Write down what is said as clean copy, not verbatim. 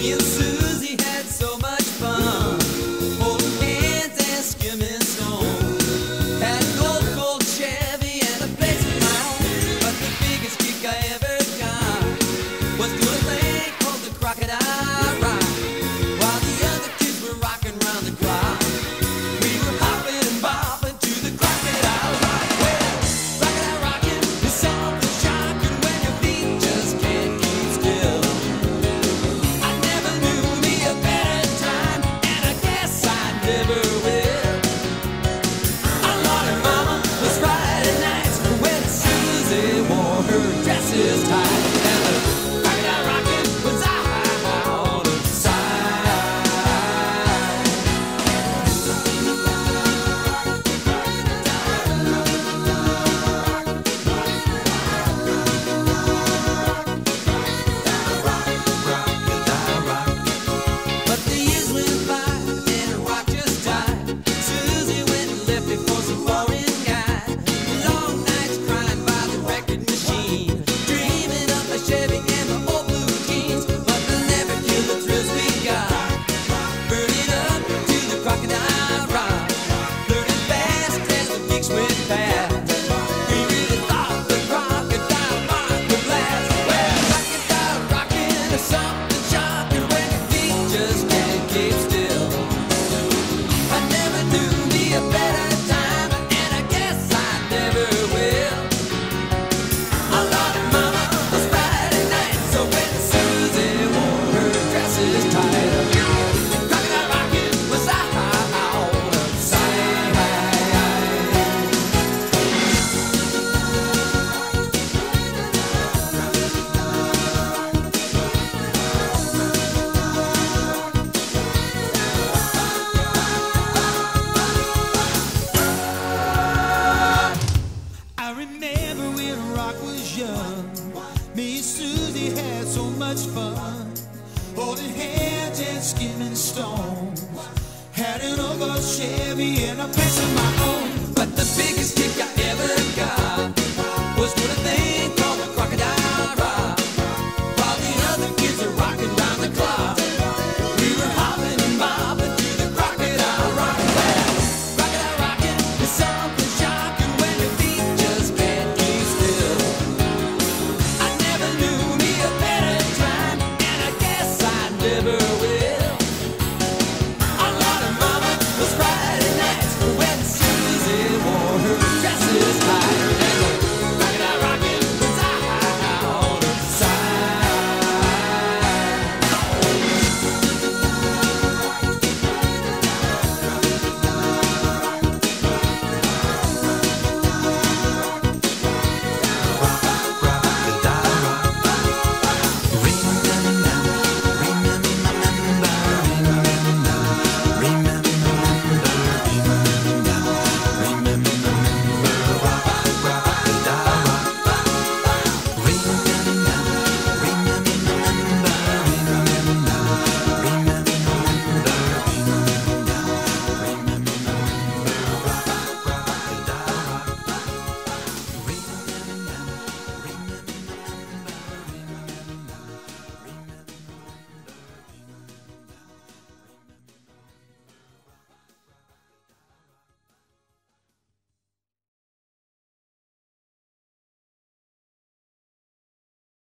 Me and Susie had so much fun, holding hands and skimming stone. Had an old gold Chevy and a place of my own. But the biggest kick I ever got was to a thing called the Crocodile ride. While the other kids were rocking round the clock, we were hopping and bopping to the Crocodile ride. Well, Crocodile rocking is something shocking when your feet just can't keep still. I never knew me a better time, and I guess I never will. Our Lordy Mama was Friday nights when Susie wore her dresses tight, and the Crocodile rocking was out of sight. But the years went by and the rock just died. Susie went and left me for some foreign guy. Long nights crying by the record machine, dreaming of my Chevy and my old blue jeans. But they'll never kill the thrills we got, burning up to the Crocodile rock, learning fast as the weeks went past. We really thought the Crocodile rock would last. Well, Crocodile rocking is something shocking when your feet just can't keep still. I never knew me a better time, and I guess I never will. Our Lordy Mama was Friday night, so when Susie wore her dresses tight, Crocodile rocking was out of sight. I remember when rock was young, me and Susie had so much fun, holding hands and skimming stones. Had an old gold Chevy and a place of my